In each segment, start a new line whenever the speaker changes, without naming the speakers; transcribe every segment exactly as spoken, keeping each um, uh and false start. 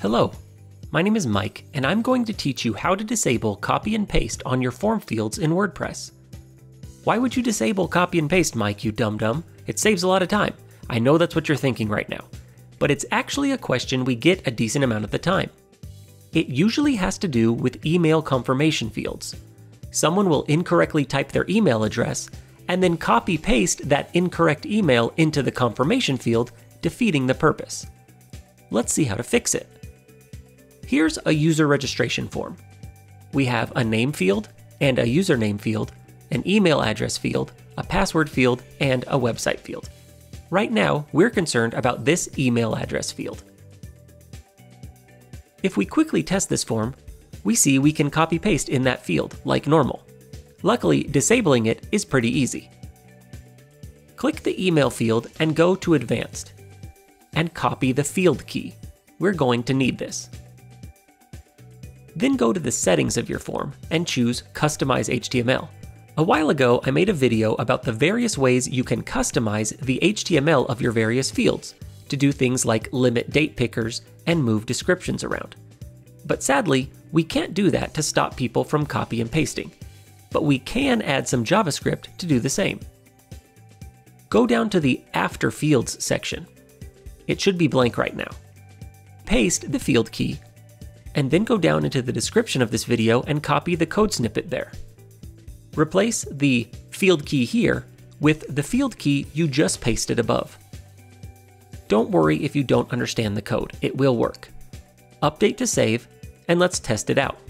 Hello, my name is Mike, and I'm going to teach you how to disable copy and paste on your form fields in WordPress. Why would you disable copy and paste, Mike, you dum-dum? It saves a lot of time. I know that's what you're thinking right now. But it's actually a question we get a decent amount of the time. It usually has to do with email confirmation fields. Someone will incorrectly type their email address and then copy-paste that incorrect email into the confirmation field, defeating the purpose. Let's see how to fix it. Here's a user registration form. We have a name field and a username field, an email address field, a password field, and a website field. Right now, we're concerned about this email address field. If we quickly test this form, we see we can copy-paste in that field, like normal. Luckily, disabling it is pretty easy. Click the email field and go to Advanced, and copy the field key. We're going to need this. Then go to the settings of your form and choose Customize H T M L. A while ago, I made a video about the various ways you can customize the H T M L of your various fields to do things like limit date pickers and move descriptions around. But sadly, we can't do that to stop people from copy and pasting. But we can add some JavaScript to do the same. Go down to the After Fields section. It should be blank right now. Paste the field key, and then go down into the description of this video and copy the code snippet there. Replace the field key here with the field key you just pasted above. Don't worry if you don't understand the code, it will work. Update to save, and let's test it out.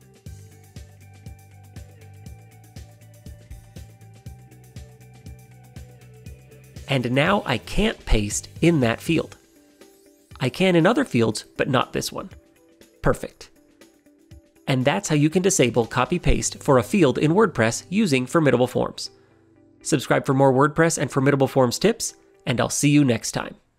And now I can't paste in that field. I can in other fields, but not this one. Perfect. And that's how you can disable copy-paste for a field in WordPress using Formidable Forms. Subscribe for more WordPress and Formidable Forms tips, and I'll see you next time.